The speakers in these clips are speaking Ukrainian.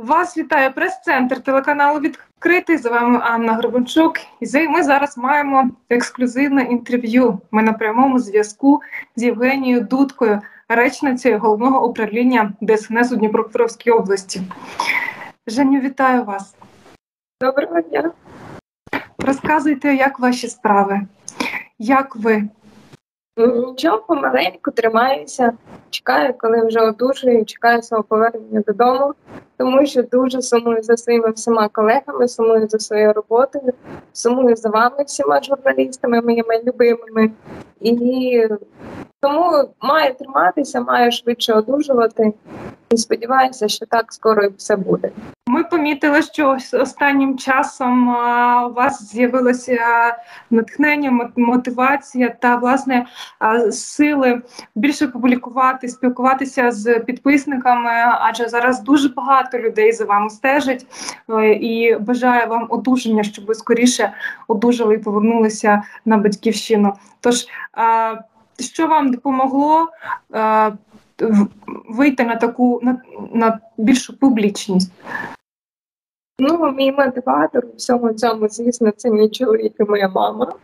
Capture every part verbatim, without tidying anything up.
Вас вітає прес-центр телеканалу «Відкритий». З вами Анна Гребенчук. І ми зараз маємо ексклюзивне інтерв'ю. Ми на прямому зв'язку з Євгенією Дудкою, речницею Головного управління Де Ес Ен Ес у Дніпропетровській області. Женю, вітаю вас. Доброго дня. Розказуйте, як ваші справи? Як ви? Нічого, помаленьку тримаюся. Чекаю, коли вже одужаю, чекаю свого повернення додому, тому що дуже сумую за своїми всіма колегами, сумую за своєю роботою, сумую за вами всіма журналістами, моїми любимими. І тому маю триматися, маю швидше одужувати. І сподіваюся, що так скоро і все буде. Ми помітили, що останнім часом а, у вас з'явилося натхнення, мотивація та, власне, а, сили більше публікувати, спілкуватися з підписниками, адже зараз дуже багато людей за вами стежать, і бажаю вам одужання, щоб ви скоріше одужали і повернулися на батьківщину. Тож, а, що вам допомогло а, вийти на таку, на, на більшу публічність? Ну, мій мотиватор у всьому цьому, звісно, це мій чоловік і моя мама.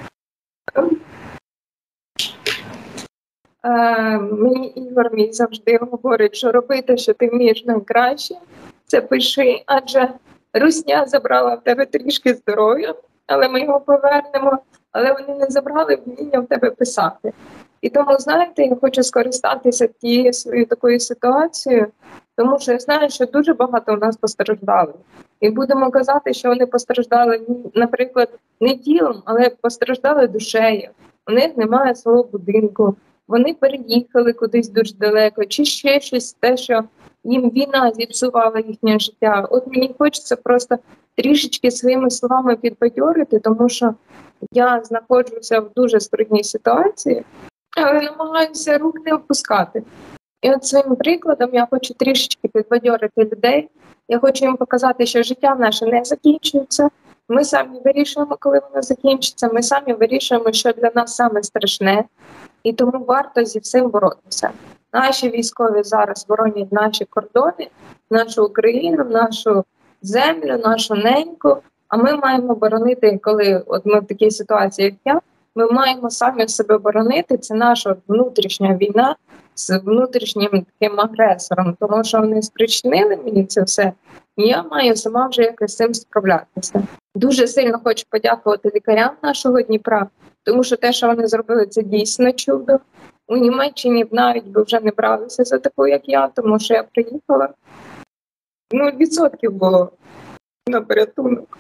Е, мені Ігор мій завжди говорить, що робити, що ти вмієш найкраще, це пиши, адже русня забрала в тебе трішки здоров'я, але ми його повернемо, але вони не забрали вміння в тебе писати. І тому, знаєте, я хочу скористатися тією своєю такою ситуацією, тому що я знаю, що дуже багато у нас постраждали. І будемо казати, що вони постраждали, наприклад, не тілом, але постраждали душею. У них немає свого будинку, вони переїхали кудись дуже далеко, чи ще щось, те, що їм війна зіпсувала їхнє життя. От мені хочеться просто трішечки своїми словами підбадьорити, тому що я знаходжуся в дуже скрутній ситуації, але намагаюся рук не опускати. І от своїм прикладом я хочу трішечки підбадьорити людей. Я хочу їм показати, що життя наше не закінчується. Ми самі вирішуємо, коли воно закінчиться. Ми самі вирішуємо, що для нас саме страшне. І тому варто зі всім боротися. Наші військові зараз боронять наші кордони, нашу Україну, нашу землю, нашу неньку. А ми маємо боронити, коли от ми в такій ситуації, як я, ми маємо самі себе боронити. Це наша внутрішня війна з внутрішнім таким агресором, тому що вони спричинили мені це все, і я маю сама вже якось з цим справлятися. Дуже сильно хочу подякувати лікарям нашого Дніпра, тому що те, що вони зробили, це дійсно чудо. У Німеччині б навіть би вже не бралися за таку, як я, тому що я приїхала. Нуль відсотків було на порятунок.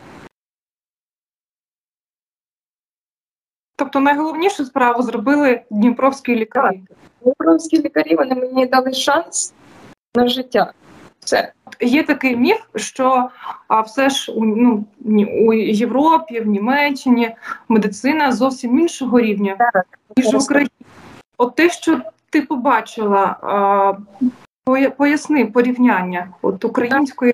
Тобто найголовнішу справу зробили дніпровські лікарі? Так. Дніпровські лікарі, вони мені дали шанс на життя. Все. Є такий міф, що а, все ж у, ну, у Європі, в Німеччині медицина зовсім іншого рівня, так, ніж в Україні. От те, що ти побачила, а, поясни порівняння от української.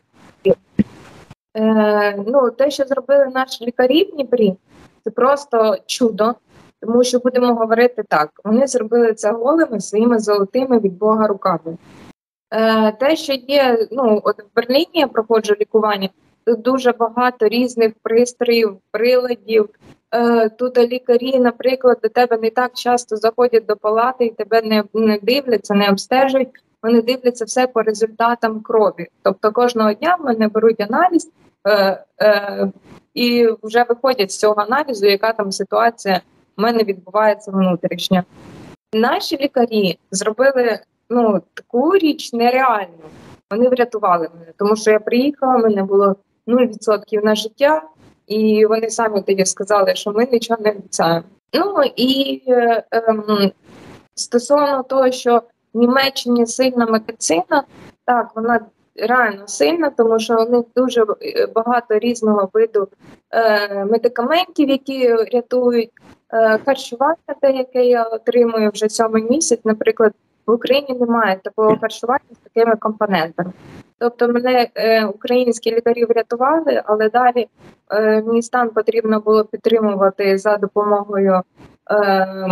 Е, ну, те, що зробили наші лікарі в Дніпрі, це просто чудо. Тому що, будемо говорити так, вони зробили це голими своїми золотими від Бога руками. Е, те, що є, ну, от в Берліні я проходжу лікування, тут дуже багато різних пристроїв, приладів. Е, тут лікарі, наприклад, до тебе не так часто заходять до палати і тебе не, не дивляться, не обстежують. Вони дивляться все по результатам крові. Тобто кожного дня в мене беруть аналіз е, е, і вже виходять з цього аналізу, яка там ситуація в мене відбувається внутрішня. Наші лікарі зробили ну, таку річ нереальну. Вони врятували мене, тому що я приїхала, в мене було нуль відсотків на життя, і вони самі тоді сказали, що ми нічого не обіцяємо. Ну і е, е, стосовно того, що в Німеччині сильна медицина, так, вона реально сильна, тому що у них дуже багато різного виду е, медикаментів, які рятують. Е, харчування, те, яке я отримую вже сьомий місяць, наприклад, в Україні немає такого харчування з такими компонентами. Тобто мене е, українські лікарі врятували, але далі е, мій стан потрібно було підтримувати за допомогою е,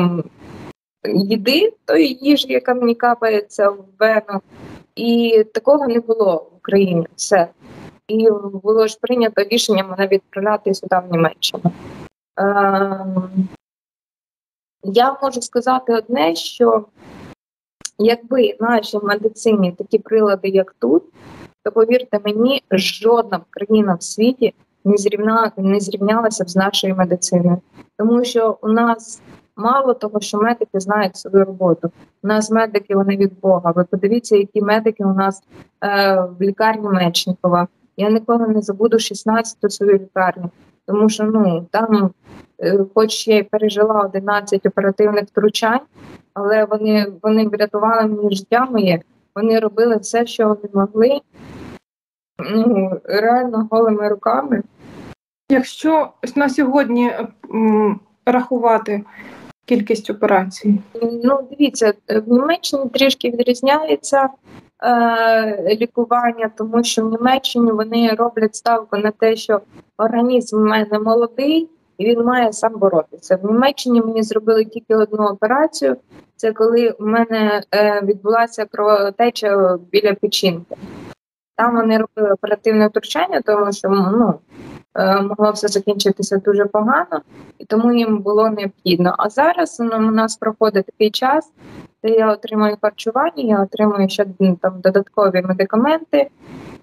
їди, тої їжі, яка мені капається в вену. І такого не було в Україні. Все. І було ж прийнято рішення мене відправляти сюди, в Німеччину. Ем, я можу сказати одне, що якби в нашій медицині такі прилади, як тут, то, повірте мені, жодна країна в світі не зрівня, не зрівнялася б з нашою медициною. Тому що у нас мало того, що медики знають свою роботу. У нас медики, вони від Бога. Ви подивіться, які медики у нас е, в лікарні Мечникова. Я ніколи не забуду шістнадцяту свою лікарню. Тому що, ну, там, е, хоч я й пережила одинадцять оперативних втручань, але вони, вони врятували мені життя моє. Вони робили все, що вони могли. Ну, реально голими руками. Якщо на сьогодні м, рахувати кількість операцій? Ну, дивіться, в Німеччині трішки відрізняється е, лікування, тому що в Німеччині вони роблять ставку на те, що організм в мене молодий і він має сам боротися. В Німеччині мені зробили тільки одну операцію, це коли в мене е, відбулася кровотеча біля печінки. Там вони робили оперативне втручання, тому що ну, могло все закінчитися дуже погано, і тому їм було необхідно. А зараз ну, у нас проходить такий час, де я отримую харчування, я отримую ще там додаткові медикаменти,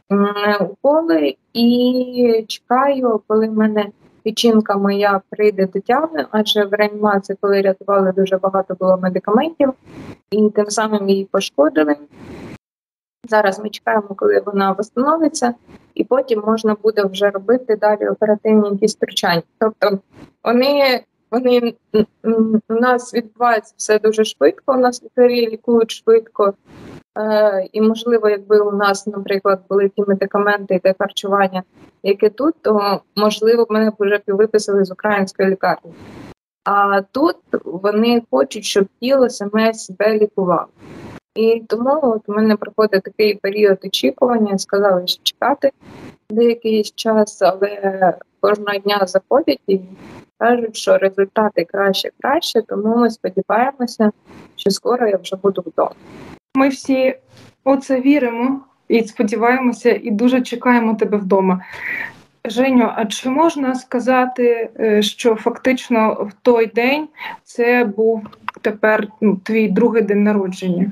уколи і чекаю, коли в мене печінка моя прийде до тями, адже в реанімації, коли рятували, дуже багато було медикаментів, і тим самим її пошкодили. Зараз ми чекаємо, коли вона встановиться, і потім можна буде вже робити далі оперативні якісь втручання. Тобто вони, вони у нас відбувається все дуже швидко, у нас лікарі лікують швидко. Е, і, можливо, якби у нас, наприклад, були ті медикаменти і те харчування, яке тут, то, можливо, мене б вже виписали з української лікарні. А тут вони хочуть, щоб тіло саме себе лікувало. І тому от у мене проходить такий період очікування, сказали, що чекати деякий час, але кожного дня заходять і кажуть, що результати краще-краще, тому ми сподіваємося, що скоро я вже буду вдома. Ми всі у це віримо і сподіваємося, і дуже чекаємо тебе вдома. Женю, а чи можна сказати, що фактично в той день це був тепер ну, твій другий день народження?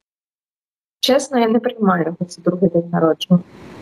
Чесно, я не приймаю його це другий день народження.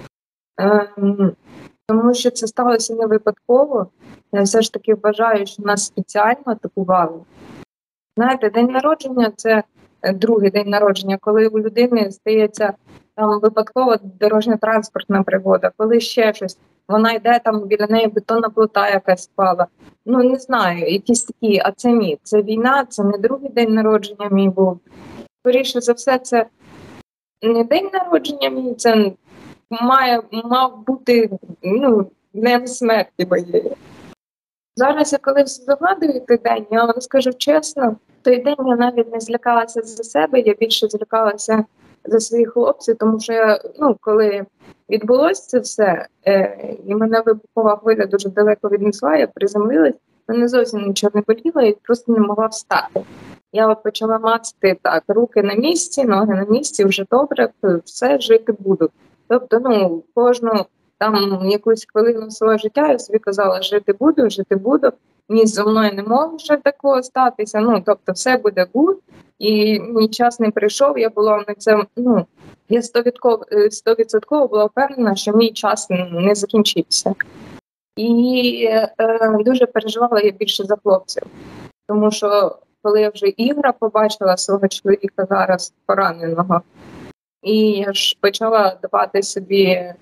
Ем, тому що це сталося не випадково. Я все ж таки вважаю, що нас спеціально атакували. Знаєте, день народження – це другий день народження, коли у людини стається там випадкова дорожньо-транспортна пригода, коли ще щось. Вона йде, там біля неї бетонна плита якась впала. Ну, не знаю, якісь такі, а це ні. Це війна, це не другий день народження мій був. Скоріше за все, це не день народження мій, це має, мав бути ну, днем смерті моєї. Зараз я коли згадую той день, я вам скажу чесно, той день я навіть не злякалася за себе, я більше злякалася за своїх хлопців, тому що я, ну, коли відбулося це все, е, і мене вибухова хвиля дуже далеко віднесла, я приземлилась, мене зовсім нічого не боліло, і просто не могла встати. Я от почала мацати так, руки на місці, ноги на місці, вже добре, все, жити буду. Тобто, ну, кожну там якусь хвилину свого життя я собі казала, жити буду, жити буду, ні зі мною не може такого статися, ну, тобто все буде гуд, і мій час не прийшов, я була на це, ну, я сто відсотків була впевнена, що мій час не закінчився. І е, дуже переживала я більше за хлопців, тому що коли я вже Ігора побачила свого чоловіка зараз пораненого, і я ж почала давати собі е,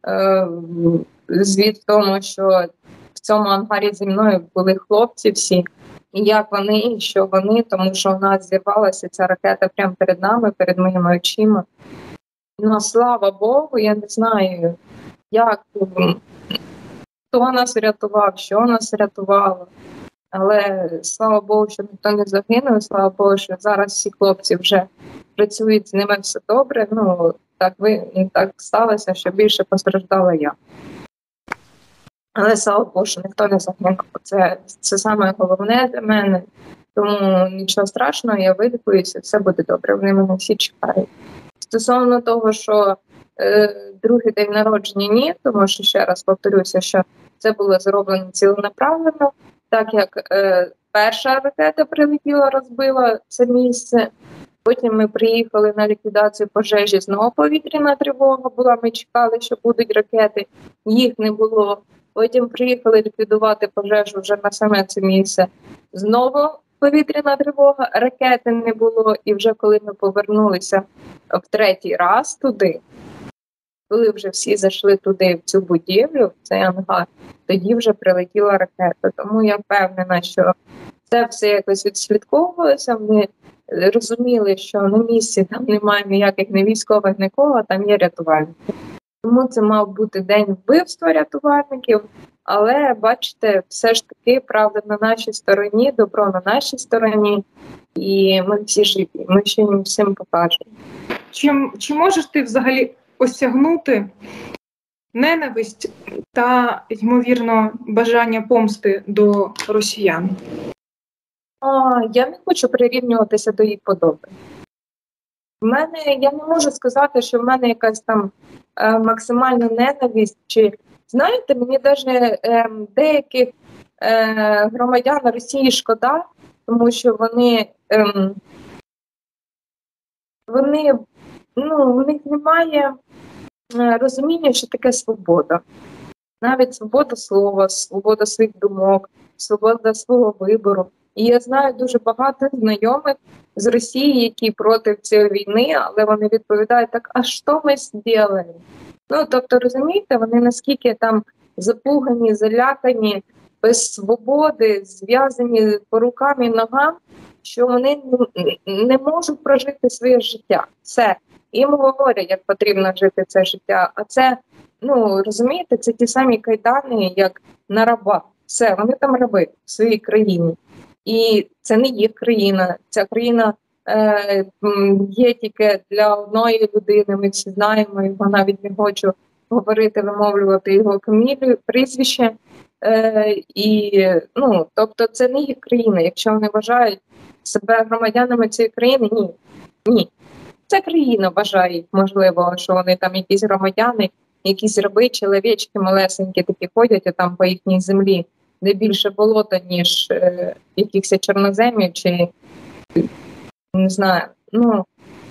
звіт в тому, що в цьому ангарі зі мною були хлопці всі, і як вони, і що вони, тому що у нас зірвалася ця ракета прямо перед нами, перед моїми очима. Ну, слава Богу, я не знаю, як, хто нас врятував, що нас врятувало. Але слава Богу, що ніхто не загинув, слава Богу, що зараз всі хлопці вже працюють, з ними все добре. Ну, так ви і так сталося, що більше постраждала я. Але слава Богу, що ніхто не загинув. Це, це саме головне для мене. Тому нічого страшного, я вилікуюся, все буде добре. Вони мене всі чекають. Стосовно того, що е, другий день народження ні, тому що, ще раз повторюся, що це було зроблено ціленаправленно, так як е, перша ракета прилетіла, розбила це місце. Потім ми приїхали на ліквідацію пожежі, знову повітряна тривога була, ми чекали, що будуть ракети, їх не було. Потім приїхали ліквідувати пожежу вже на саме це місце. Знову повітряна тривога, ракети не було. І вже коли ми повернулися в третій раз туди, коли вже всі зайшли туди, в цю будівлю, в цей ангар, тоді вже прилетіла ракета. Тому я впевнена, що це все якось відслідковувалося. Ми розуміли, що на місці там немає ніяких не військових, нікого, там є рятувальники. Тому це мав бути день вбивства рятувальників, але, бачите, все ж таки правда на нашій стороні, добро на нашій стороні, і ми всі живі, ми ще їм всім покажемо. Чи, чи можеш ти взагалі осягнути ненависть та, ймовірно, бажання помсти до росіян? А, я не хочу прирівнюватися до їх подоби. В мене, я не можу сказати, що в мене якась там е, максимальна ненависть. Чи, знаєте, мені навіть е, деяких е, громадян Росії шкода, тому що вони, е, вони ну, у них немає е, розуміння, що таке свобода. Навіть свобода слова, свобода своїх думок, свобода свого вибору. І я знаю дуже багато знайомих з Росії, які проти цієї війни, але вони відповідають так, а що ми зробили? Ну, тобто, розумієте, вони наскільки там запугані, залякані, без свободи, зв'язані по рукам і ногам, що вони не можуть прожити своє життя. Все. Їм говорять, як потрібно жити це життя. А це, ну, розумієте, це ті самі кайдани, як на раба. Все, вони там раби в своїй країні. І це не їх країна. Ця країна е, є тільки для одної людини, ми всі знаємо його, навіть не хочу говорити, вимовлювати його фамілію, прізвище. Е, і, ну, тобто це не їх країна. Якщо вони вважають себе громадянами цієї країни, ні. Ні. Ця країна вважає, можливо, що вони там якісь громадяни, якісь раби, чоловічки малесенькі такі ходять, а там по їхній землі, де більше болота, ніж е, якихось чорноземів, чи, не знаю, ну,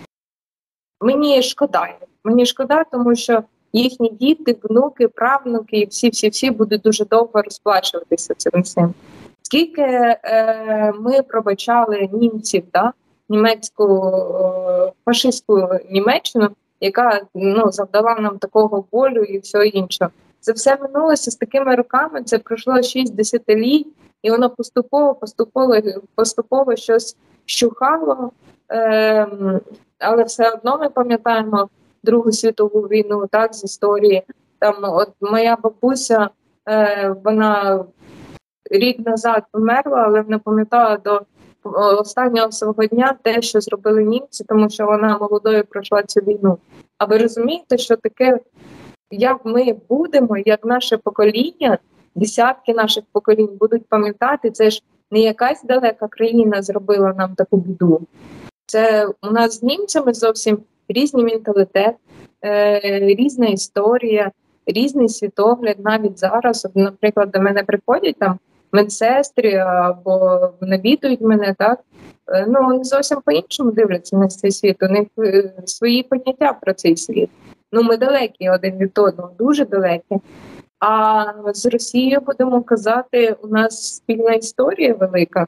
мені шкода. Мені шкода, тому що їхні діти, внуки, правнуки, і всі-всі-всі будуть дуже довго розплачуватися цим всім. Скільки е, ми пробачали німців, да? Німецьку, е, фашистську Німеччину, яка, ну, завдала нам такого болю і всього іншого. Це все минулося з такими роками, це пройшло шість десятиліть, і воно поступово, поступово, поступово щось щухало. Е, але все одно ми пам'ятаємо Другу світову війну, так, з історії. Там, от моя бабуся, е, вона рік назад померла, але вона пам'ятала до останнього свого дня те, що зробили німці, тому що вона молодою пройшла цю війну. А ви розумієте, що таке, як ми будемо, як наше покоління, десятки наших поколінь будуть пам'ятати, це ж не якась далека країна зробила нам таку біду. Це у нас з німцями зовсім різний менталітет, е, різна історія, різний світогляд. Навіть зараз, наприклад, до мене приходять там медсестри або навідують мене, так, ну, вони зовсім по-іншому дивляться на цей світ, у них свої поняття про цей світ. Ну, ми далекі один від одного, дуже далекі. А з Росією, будемо казати, у нас спільна історія велика.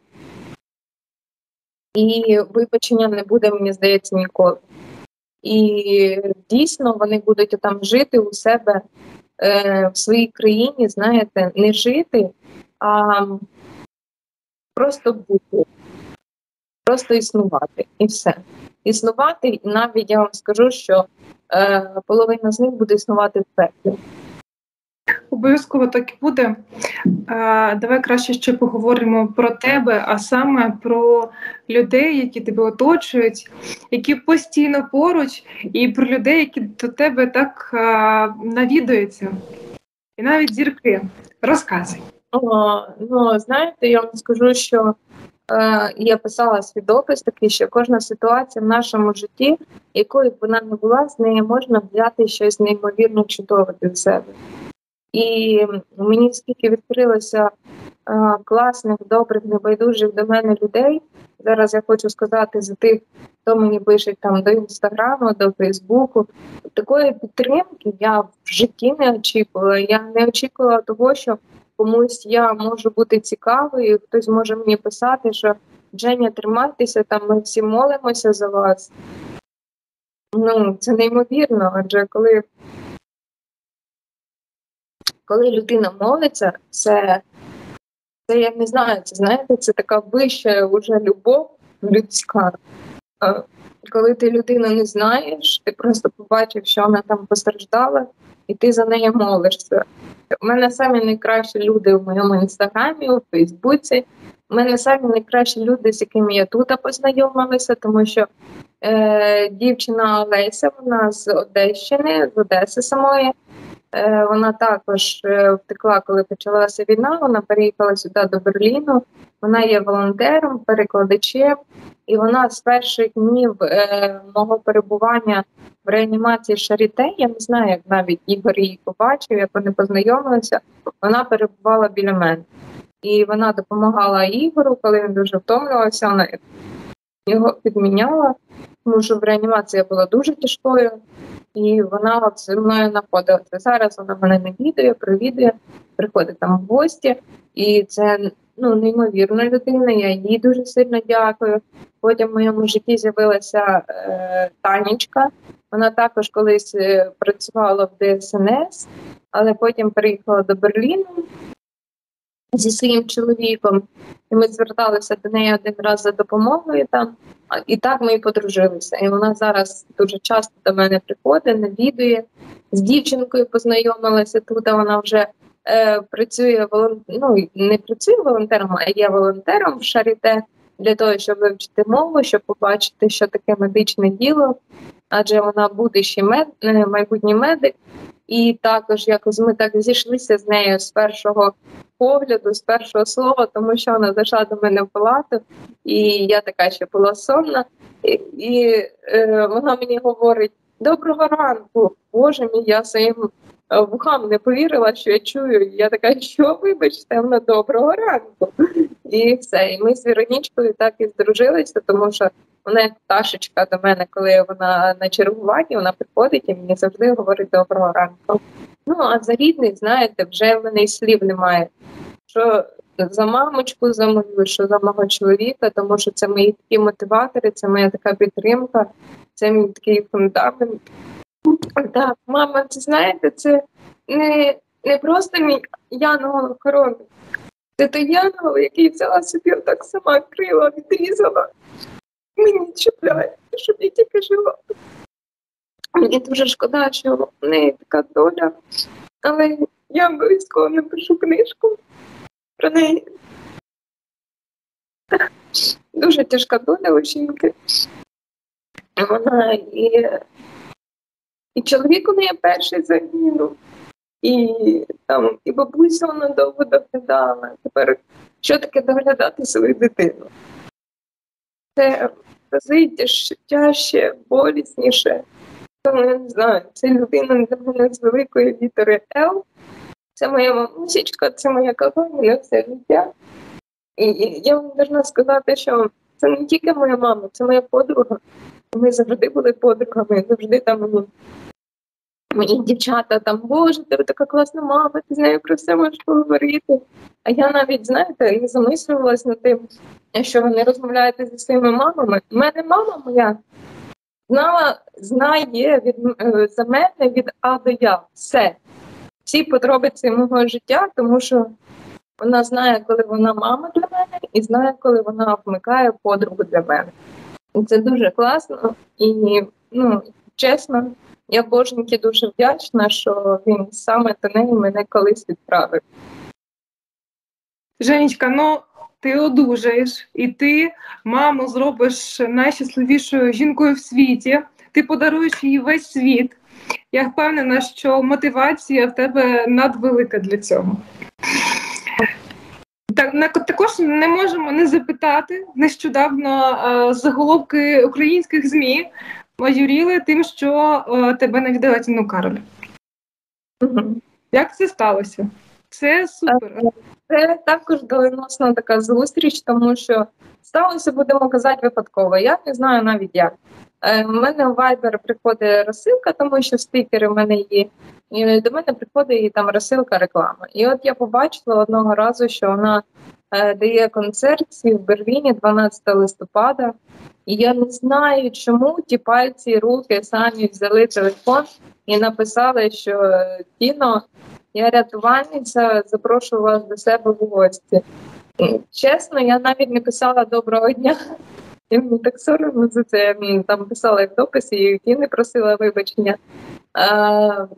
І вибачення не буде, мені здається, ніколи. І дійсно вони будуть там жити у себе е, в своїй країні, знаєте, не жити, а просто бути, просто існувати, і все. Існувати, і навіть я вам скажу, що е, половина з них буде існувати в пеклі. Обов'язково так і буде. А, давай краще ще поговоримо про тебе, а саме про людей, які тебе оточують, які постійно поруч, і про людей, які до тебе так а, навідуються. І навіть зірки. Розказуй. О, ну, знаєте, я вам скажу, що Е, я писала свій допис такий, що кожна ситуація в нашому житті, якою б вона не була, з неї можна взяти щось неймовірно чудове для себе. І мені скільки відкрилося е, класних, добрих, небайдужих до мене людей. Зараз я хочу сказати за тих, хто мені пише там до Інстаграму, до Фейсбуку. Такої підтримки я в житті не очікувала. Я не очікувала того, що комусь я можу бути цікавою, хтось може мені писати, що Женя, тримайтеся, там ми всі молимося за вас. Ну, це неймовірно, адже коли, коли людина молиться, це, це, я не знаю, це, знаєте, це така вища вже любов людська. Коли ти людину не знаєш, ти просто побачив, що вона там постраждала, і ти за неї молишся. У мене самі найкращі люди в моєму інстаграмі, у Фейсбуці. У мене самі найкращі люди, з якими я тут познайомилася, тому що е, дівчина Олеся, вона з Одещини, з Одеси самої. Е, вона також е, втекла, коли почалася війна, вона переїхала сюди до Берліну. Вона є волонтером, перекладачем, і вона з перших днів е, мого перебування в реанімації Шаріте, я не знаю, як навіть Ігор її побачив, як вони познайомилися, вона перебувала біля мене. І вона допомагала Ігору, коли він дуже втомлювався, вона його підміняла, тому що в реанімації була дуже тяжкою, і вона от зі мною знаходилася. Зараз вона мене навідує, провідує, приходить там в гості, і це ну, неймовірна людина, я їй дуже сильно дякую. Потім в моєму житті з'явилася е, Танечка, вона також колись е, працювала в Д С Н С, але потім переїхала до Берліну зі своїм чоловіком, і ми зверталися до неї один раз за допомогою там, і так ми і подружилися. І вона зараз дуже часто до мене приходить, навідує, з дівчинкою познайомилася тут, вона вже е, працює, волон... ну, не працює волонтером, а є волонтером в Шаріте, для того, щоб вивчити мову, щоб побачити, що таке медичне діло, адже вона будущий мед... майбутній медик. І також якось ми так зійшлися з нею з першого погляду, з першого слова, тому що вона зайшла до мене в палату, і я така ще була сонна, і, і е, вона мені говорить: доброго ранку, Боже мій, я своїм вухам не повірила, що я чую. І я така: що, вибачте, вона доброго ранку. І все, і ми з Віронічкою так і здружилися, тому що вона як пташечка до мене, коли вона на чергуванні, вона приходить і мені завжди говорить доброго ранку. Ну, а за рідних, знаєте, вже в мене й слів немає. Що за мамочку, за мою, що за мого чоловіка, тому що це мої такі мотиватори, це моя така підтримка, це мій такий фундамент. Так, мама, це, знаєте, це не, не просто мій янгол-охоронець. Це той янгол, який взяла собі так сама крила, відрізала. Мені чіпляє, щоб я тільки жила. Мені дуже шкода, що в неї така доля, але я обов'язково напишу книжку про неї. Дуже тяжка доля у жінки. Вона і, і чоловік у неї перший загинув, і там і бабуся вона довго доглядала. Тепер що таке доглядати свою дитину? Це рази тяжче, болісніше. Тому я не знаю, це людина для мене з великої літери Л. Це моя мамусечка, це моя кохання на все життя. І я вам должна сказати, що це не тільки моя мама, це моя подруга. Ми завжди були подругами, завжди там мені, мені дівчата там: Боже, ти така класна мама, ти з нею про все можеш поговорити. А я навіть, знаєте, і замислювалась над тим, що ви не розмовляєте зі своїми мамами. У мене мама моя знала, знає від, за мене від А до Я все. Всі подробиці мого життя, тому що вона знає, коли вона мама для мене, і знає, коли вона вмикає подругу для мене. І це дуже класно. І, ну, чесно, я Боженьки дуже вдячна, що він саме до неї мене колись відправив. Женечка, ну, ти одужаєш, і ти маму зробиш найщасливішою жінкою в світі. Ти подаруєш їй весь світ. Я впевнена, що мотивація в тебе надвелика для цього. Так, на- також не можемо не запитати. Нещодавно е, заголовки українських ЗМІ майоріли тим, що е, тебе не віддала Тіну Кароль. Мгм. Як це сталося? Це супер. Це також доленосна така зустріч, тому що сталося, будемо казати, випадково. Я не знаю навіть як. Е, У мене у Viber приходить розсилка, тому що стикери в мене є. І до мене приходить і там розсилка реклама. І от я побачила одного разу, що вона е, дає концерт свій в Берліні дванадцятого листопада. І я не знаю, чому ті пальці, руки самі взяли телефон і написали, що е, Тіно, я рятувальниця, запрошую вас до себе в гості. І, чесно, я навіть не писала доброго дня. І мені так соромно за це. Я м, там писала і в дописі, і Тіни просила вибачення. Е,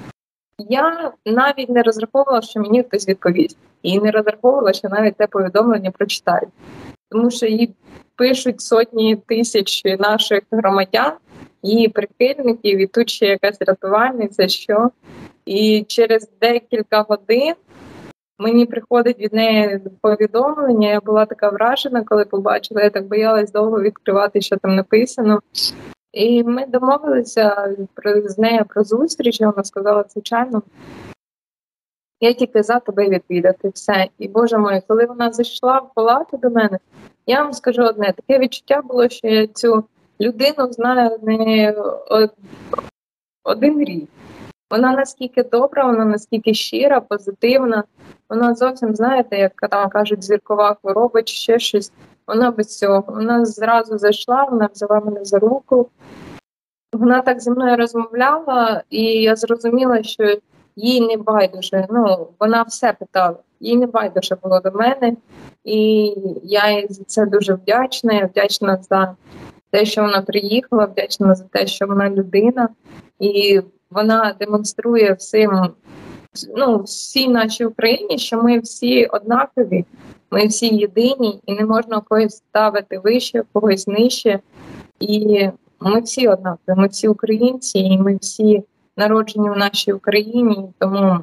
я навіть не розраховувала, що мені хтось відповість. І не розраховувала, що навіть те повідомлення прочитають. Тому що їй пишуть сотні тисяч наших громадян, її прихильників, і тут ще якась рятувальниця, що. І через декілька годин мені приходить від неї повідомлення. Я була така вражена, коли побачила. Я так боялась довго відкривати, що там написано. І ми домовилися про, з нею про зустріч. Вона сказала, звичайно, я тільки за тебе відвідати все. І, Боже мой, коли вона зайшла в палату до мене, я вам скажу одне, таке відчуття було, що я цю людину знаю не од- один рік. Вона наскільки добра, вона наскільки щира, позитивна. Вона зовсім, знаєте, як там кажуть, зіркова хвороба чи ще щось. Вона без цього. Вона зразу зайшла, вона взяла мене за руку. Вона так зі мною розмовляла, і я зрозуміла, що їй не байдуже. Ну, вона все питала. Їй не байдуже було до мене. І я їй за це дуже вдячна. Я вдячна за те, що вона приїхала, вдячна за те, що вона людина. І вона демонструє всім, ну, всій нашій Україні, що ми всі однакові, ми всі єдині, і не можна когось ставити вище, когось нижче. І ми всі однакові, ми всі українці, і ми всі народжені в нашій Україні, тому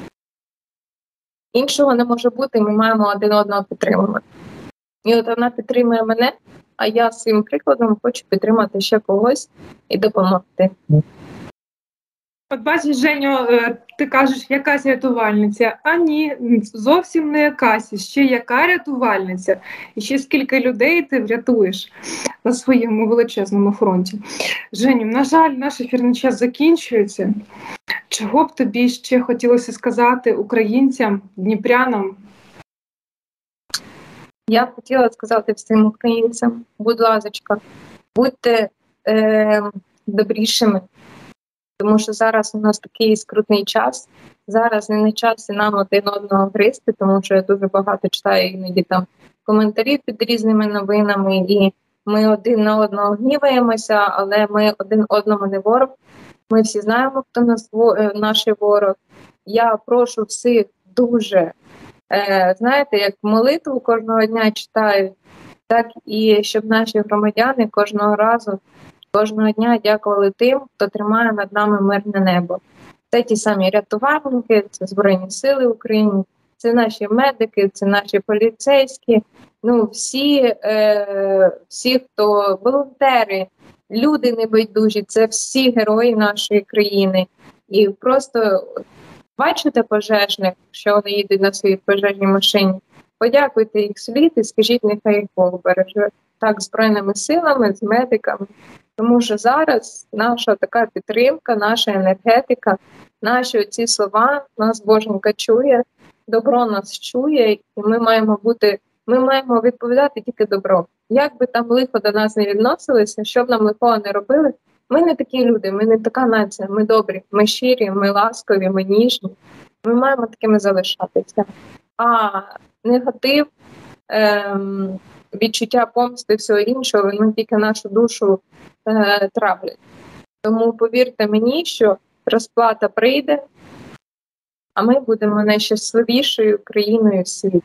іншого не може бути, ми маємо один одного підтримувати. І от вона підтримує мене, а я своїм прикладом хочу підтримати ще когось і допомогти. От бачиш, Женю, е, ти кажеш, якась рятувальниця. А ні, зовсім не якась, ще яка рятувальниця. І ще скільки людей ти врятуєш на своєму величезному фронті. Женю, на жаль, наш ефірний час закінчується. Чого б тобі ще хотілося сказати українцям, дніпрянам? Я б хотіла сказати всім українцям, будь ласочка, будьте е, добрішими, тому що зараз у нас такий скрутний час. Зараз не на часі нам один одного гризти, тому що я дуже багато читаю іноді там коментарів під різними новинами, і ми один на одного гніваємося, але ми один одному не ворог. Ми всі знаємо, хто нас наш ворог. Я прошу всіх дуже, е, знаєте, як молитву кожного дня читають, так і щоб наші громадяни кожного разу, кожного дня дякували тим, хто тримає над нами мирне небо. Це ті самі рятувальники, це Збройні Сили України, це наші медики, це наші поліцейські, ну всі, е, всі, хто волонтери, люди небайдужі, це всі герої нашої країни. І просто бачите пожежних, що вони їдуть на своїй пожежній машині, подякуйте їх слід і скажіть, нехай їх Бог береже. Так, Збройними силами, з медиками. Тому що зараз наша така підтримка, наша енергетика, наші оці слова, нас Боженька чує, добро нас чує, і ми маємо бути, ми маємо відповідати тільки добро. Як би там лихо до нас не відносилися, що б нам лихого не робили, ми не такі люди, ми не така нація, ми добрі, ми щирі, ми ласкові, ми ніжні. Ми маємо такими залишатися. А негатив, ем, відчуття помсти, всього іншого, воно тільки нашу душу е, травлять. Тому повірте мені, що розплата прийде, а ми будемо найщасливішою країною в світі.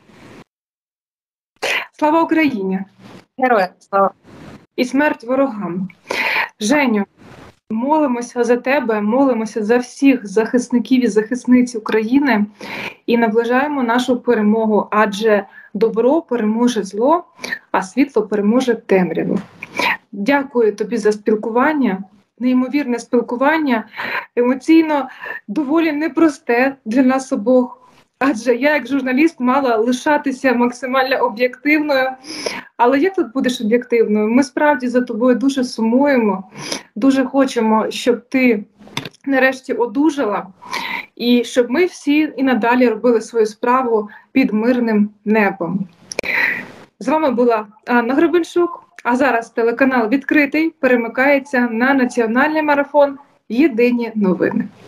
Слава Україні! Героям слава! І смерть ворогам! Женю, молимося за тебе, молимося за всіх захисників і захисниць України і наближаємо нашу перемогу, адже добро переможе зло, а світло переможе темряву. Дякую тобі за спілкування, неймовірне спілкування, емоційно доволі непросте для нас обох. Адже я, як журналіст, мала лишатися максимально об'єктивною. Але як тут будеш об'єктивною? Ми справді за тобою дуже сумуємо, дуже хочемо, щоб ти нарешті одужала, і щоб ми всі і надалі робили свою справу під мирним небом. З вами була Анна Гребенщук, а зараз телеканал «Відкритий» перемикається на національний марафон «Єдині новини».